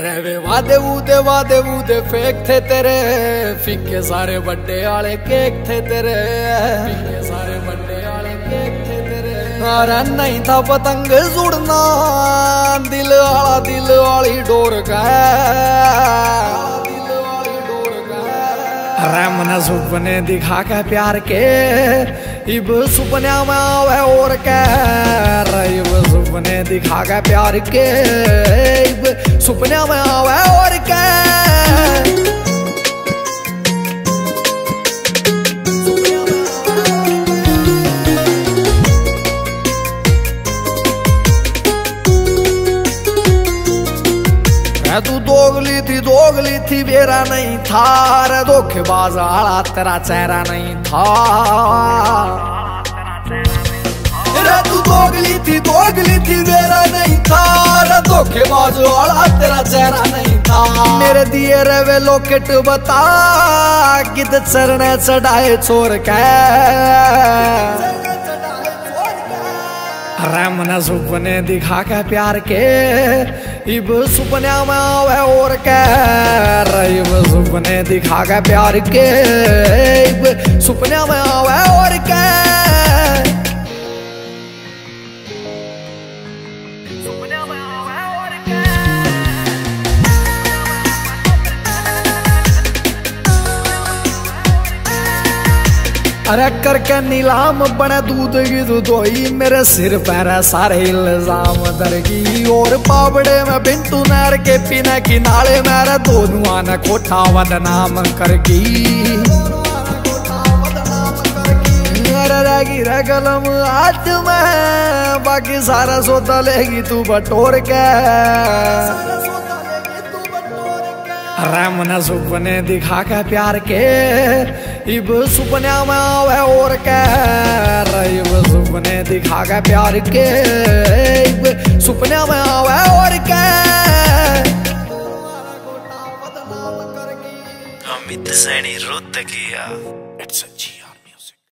रे वादे वूदे फेक थे तेरे, फीके सारे बड्डे आले केक थे तेरे, फीके सारे बड्डे आले केक थे तेरे। अरे नहीं था पतंग जुड़ना, दिल वाली डोर का अरे मन सुपने दिखा के प्यार के, इब सुपने में आवे और के, इब सुपने दिखा के प्यार के, इब सुपने में आवे और के। तू दोगली थी मेरा नहीं था, रे धोखेबाज आला तेरा चेहरा नहीं था। रे तू दोगली थी मेरा नहीं था, रे धोखेबाज आला तेरा चेहरा नहीं था। मेरे दिए रे वे लोकेट बता, कित चरने चढ़ाए छोड़ के। अरे मन सुपने दिखा के प्यार के, इब सुपने में आवे और के, इब सुपने दिखा के प्यार के, इब सुपने में आवे और के। अरे करके नीलाम बने दूध की दुधोई, मेरे सिर पर सारे इल्जाम दरगी। और पाबड़े में बिंटू नहर के पीने किनारे, मेरे दोनों ने कोठा बदनाम करगी। रहेगी रे कलम हाथ में, बाकी सारा सोता लेगी तू बटोर के। अरे मन सुपने दिखा के प्यार के, इब सुपने में आवे और के, इब सुपने दिखा के प्यार के, इब सुपने में आवे और के। अमित सैनी रोहतकिया।